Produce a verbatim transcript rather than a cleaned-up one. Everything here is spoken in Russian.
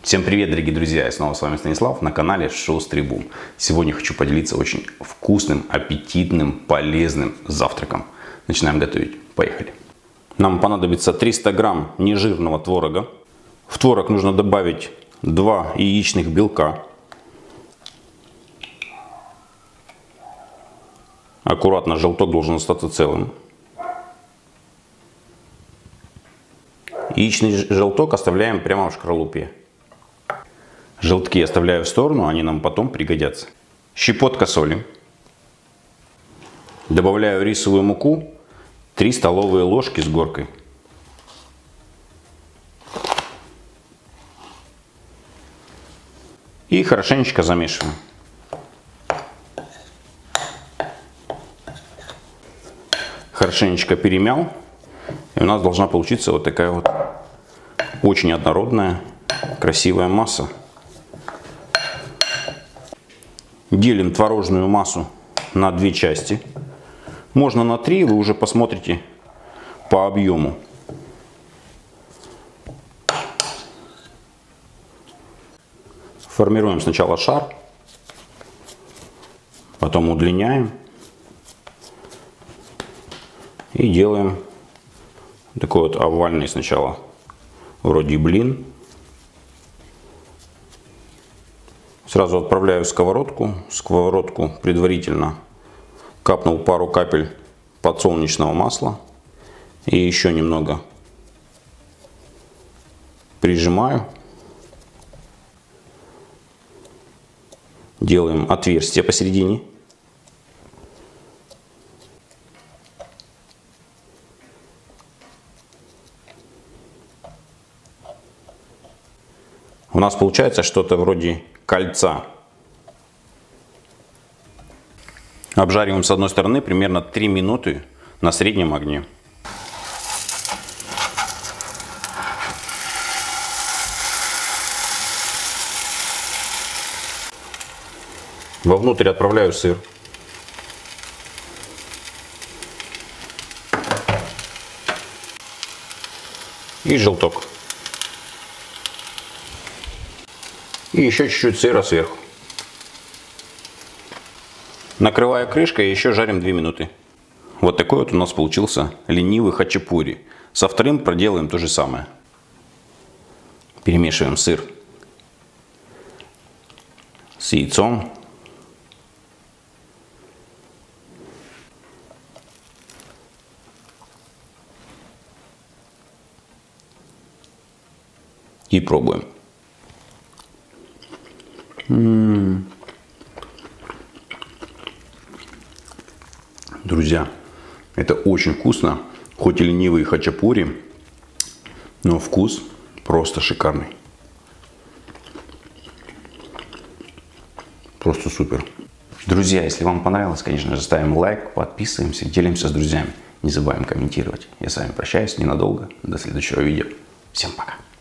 Всем привет, дорогие друзья! Я снова с вами Станислав на канале Шустрый Бум. Сегодня хочу поделиться очень вкусным, аппетитным, полезным завтраком. Начинаем готовить. Поехали! Нам понадобится триста грамм нежирного творога. В творог нужно добавить два яичных белка. Аккуратно, желток должен остаться целым. Яичный желток оставляем прямо в шкарлупе. Желтки оставляю в сторону, они нам потом пригодятся. Щепотка соли. Добавляю рисовую муку, три столовые ложки с горкой. И хорошенечко замешиваем. Хорошенечко перемял. И у нас должна получиться вот такая вот очень однородная, красивая масса. Делим творожную массу на две части. Можно на три, вы уже посмотрите по объему. Формируем сначала шар, потом удлиняем и делаем такой вот овальный сначала, вроде блин. Сразу отправляю в сковородку. В сковородку предварительно капнул пару капель подсолнечного масла. И еще немного прижимаю. Делаем отверстие посередине. У нас получается что-то вроде кольца. Обжариваем с одной стороны примерно три минуты на среднем огне. Вовнутрь отправляю сыр. И желток. И еще чуть-чуть сыра сверху. Накрывая крышкой и еще жарим две минуты. Вот такой вот у нас получился ленивый хачапури. Со вторым проделаем то же самое. Перемешиваем сыр с яйцом. И пробуем. М-м-м. Друзья, это очень вкусно. Хоть и ленивый хачапури, но вкус просто шикарный. Просто супер. Друзья, если вам понравилось, конечно же, ставим лайк, подписываемся, делимся с друзьями. Не забываем комментировать. Я с вами прощаюсь ненадолго. До следующего видео. Всем пока.